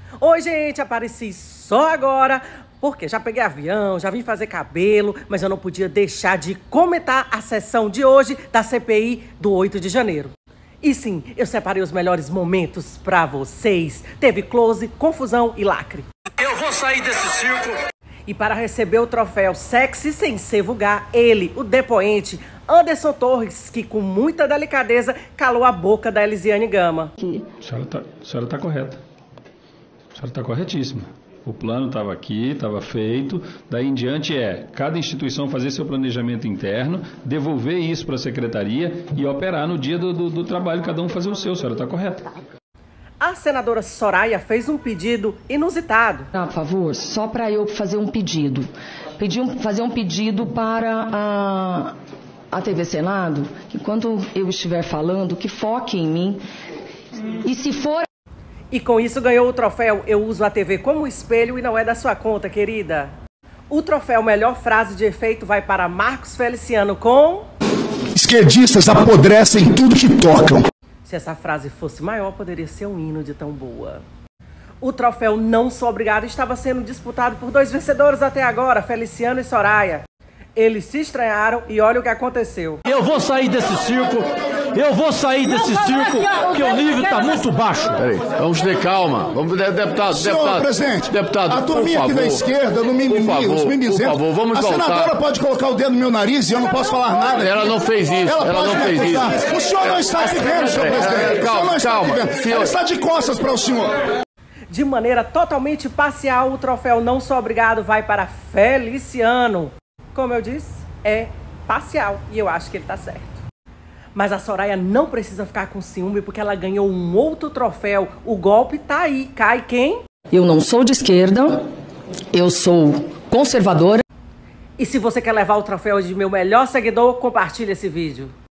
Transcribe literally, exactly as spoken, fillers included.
Oi, gente, apareci só agora, porque já peguei avião, já vim fazer cabelo, mas eu não podia deixar de comentar a sessão de hoje da C P I do oito de janeiro. E sim, eu separei os melhores momentos pra vocês. Teve close, confusão e lacre. Eu vou sair desse circo. E para receber o troféu sexy sem ser vulgar, ele, o depoente, Anderson Torres, que com muita delicadeza calou a boca da Elisiane Gama. A senhora tá, a senhora tá correta. A senhora está corretíssima. O plano estava aqui, estava feito. Daí em diante é cada instituição fazer seu planejamento interno, devolver isso para a secretaria e operar no dia do, do, do trabalho, cada um fazer o seu. A senhora está correta. A senadora Soraya fez um pedido inusitado. Ah, por favor, só para eu fazer um pedido. Pedi um, fazer um pedido para a, a T V Senado, que quando eu estiver falando, que foque em mim. E se for... E com isso ganhou o troféu Eu Uso a T V como espelho e não é da sua conta, querida. O troféu Melhor Frase de Efeito vai para Marcos Feliciano com... Esquerdistas apodrecem tudo que tocam. Se essa frase fosse maior, poderia ser um hino de tão boa. O troféu Não Sou Obrigado estava sendo disputado por dois vencedores até agora, Feliciano e Soraya. Eles se estranharam e olha o que aconteceu. Eu vou sair desse circo. Eu vou sair desse circo, porque o nível está muito baixo. Peraí, vamos ter calma. Vamos, deputado, Senhor deputado. presidente, deputado, a turminha aqui da esquerda, no mimimi, favor, os mimizentos. Por favor, vamos a voltar. senadora pode colocar o dedo no meu nariz e eu não posso falar nada. Ela não fez isso, ela, ela não fez acusar. isso. O senhor não está se vendo, senhor presidente. Calma, o senhor não está calma. se vendo. Senhor... Ela está de costas para o senhor. De maneira totalmente parcial, o troféu Não Sou Obrigado vai para Feliciano. Como eu disse, é parcial e eu acho que ele está certo. Mas a Soraya não precisa ficar com ciúme porque ela ganhou um outro troféu. O golpe tá aí. Cai quem? Eu não sou de esquerda, eu sou conservadora. E se você quer levar o troféu de meu melhor seguidor, compartilhe esse vídeo.